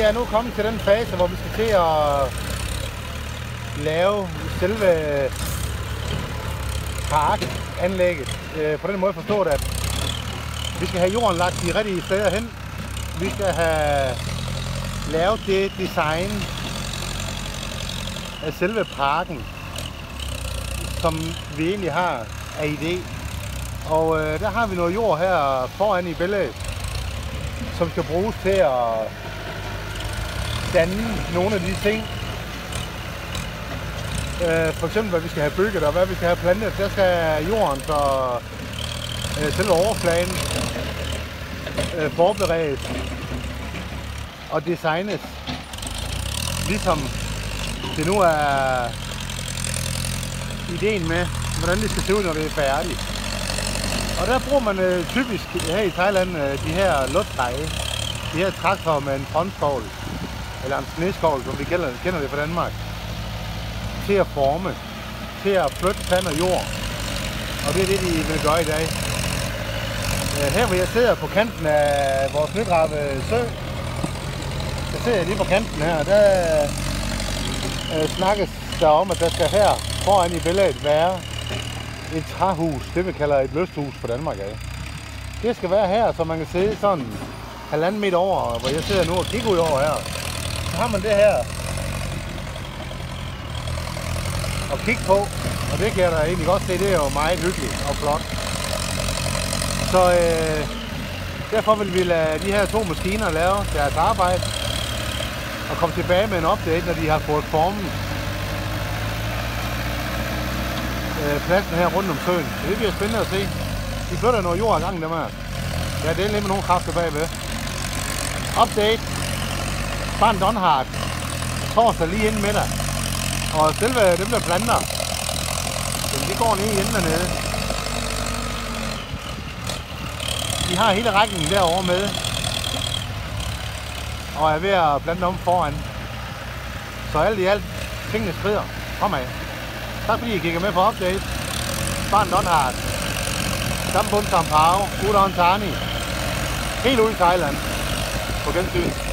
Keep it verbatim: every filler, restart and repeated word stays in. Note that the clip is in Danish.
er nu kommet til den fase, hvor vi skal til at lave selve parkanlægget. På den måde forstået, at vi skal have jorden lagt de rigtige steder hen. Vi skal have lavet det design af selve parken, som vi egentlig har af idé. Og øh, der har vi noget jord her foran i billedet, som skal bruges til at danne nogle af de ting. Øh, for eksempel hvad vi skal have bygget og hvad vi skal have plantet. Der skal jorden så øh, selve overfladen øh, forberedes og designes, ligesom det nu er ideen med, hvordan det skal se ud, når det er færdigt. Og der bruger man øh, typisk her i Thailand øh, de her luftleje, de her traktorer med en frontskovl, eller en sneskovl, som vi kender, kender det fra Danmark, til at forme, til at flytte sand og jord. Og det er det, de vil gøre i dag. Øh, her hvor jeg sidder på kanten af vores Nygrave sø, der sidder jeg lige på kanten her, der øh, snakkes der om, at der skal her foran i billedet være et træhus, det vi kalder et lysthus på Danmark af. Det skal være her, så man kan sidde sådan halvanden meter over, hvor jeg sidder nu og kigger ud over her. Så har man det her at kigge på, og det kan jeg da egentlig godt se, det er jo meget hyggeligt og flot. Så øh, derfor vil vi lade de her to maskiner lave deres arbejde og komme tilbage med en update, når de har fået formen pladsen her rundt om søen. Det bliver spændende at se. De flytter noget jord ad gangen, dem her. Ja, det er lidt med nogle kræfter bagved. Update. Barn Donhard. Torsdag lige inden middag. Og selve dem, der planter, jamen, de går ned i enden dernede. De har hele rækken derovre med. Og er ved at plante om foran. Så alt i alt, tingene skrider. Fremad. Tak fordi I kigger med på update. Barn Donhard. Sampun Sampao. Udon Tani. Helt ude i Thailand. På gensyn.